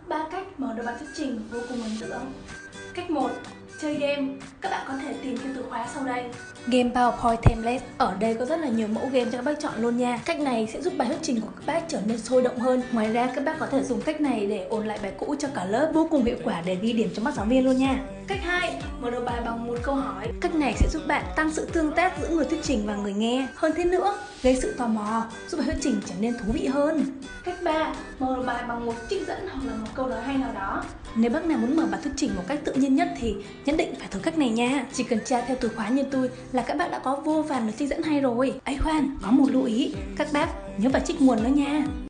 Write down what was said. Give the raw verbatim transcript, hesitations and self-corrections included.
ba cách mở đầu bài thuyết trình vô cùng ấn tượng. Cách một. Chơi game. Các bạn có thể tìm thêm từ khóa sau đây. Game PowerPoint Template. Ở đây có rất là nhiều mẫu game cho các bác chọn luôn nha. Cách này sẽ giúp bài thuyết trình của các bác trở nên sôi động hơn. Ngoài ra các bác có thể dùng cách này để ôn lại bài cũ cho cả lớp, vô cùng hiệu quả để ghi điểm cho mắt giáo viên luôn nha. Cách hai. Mở đầu bài bằng một câu hỏi. Cách này sẽ giúp bạn tăng sự tương tác giữa người thuyết trình và người nghe. Hơn thế nữa, gây sự tò mò, giúp bài thuyết trình trở nên thú vị hơn. Cách ba. Mở đầu bài bằng một trích dẫn hoặc là một câu nói hay nào đó. Nếu bác nào muốn mở bài thuyết trình một cách tự nhiên nhất thì nhất định phải thử cách này nha. Chỉ cần tra theo từ khóa như tôi là các bạn đã có vô vàn lời trích dẫn hay rồi. Ấy khoan, có một lưu ý, các bác nhớ phải trích nguồn nữa nha.